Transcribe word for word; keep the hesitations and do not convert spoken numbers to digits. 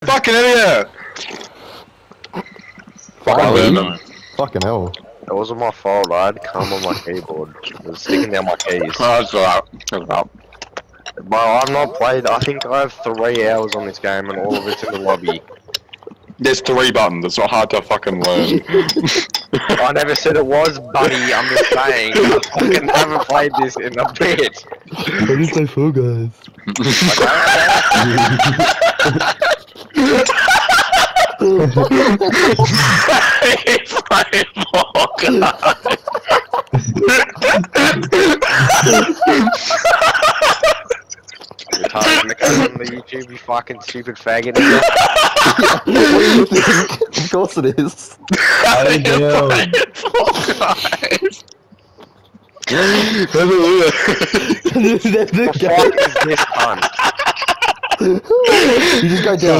Fucking idiot! Finally. Fucking Fucking hell. It wasn't my fault, I had cum on my keyboard. It was sticking down my keys. Oh, that's alright. That's alright. Bro, I've not played, I think I have three hours on this game and all of it's in the lobby. There's three buttons, it's not hard to fucking learn. I never said it was, buddy, I'm just saying. I fucking haven't played this in a bit. I just play Fall Guys. It's my fault, You're tired of on the YouTube, you fucking stupid faggot. Of course it is. I know. There's the What the fuck is this cunt? You just go down.